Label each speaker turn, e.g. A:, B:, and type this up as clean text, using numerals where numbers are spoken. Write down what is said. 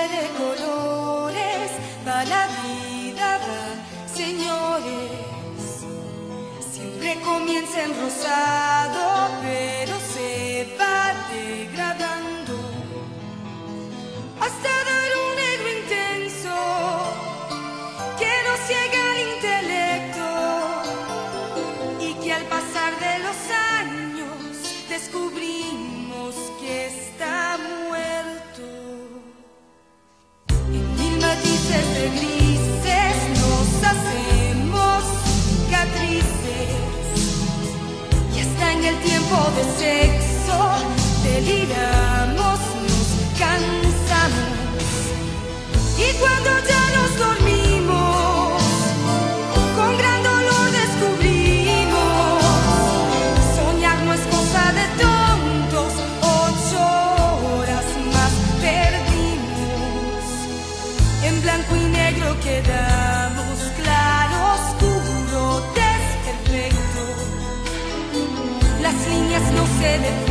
A: de colores, va la vida, va, señores. Siempre comienza en rosado, pero se va degradando hasta dar un negro intenso que nos ciega el intelecto y que al pasar de los años descubrimos que está muerto. En mil matices de grises nos hacemos cicatrices y hasta en el tiempo de sexo deliramos, nos cansamos y cuando ya nos dormimos con gran dolor descubrimos soñar no es cosa de tontos. 8 horas más perdimos, en blanco y negro quedamos, claro, oscuro, desperfecto. Las líneas no se detienen.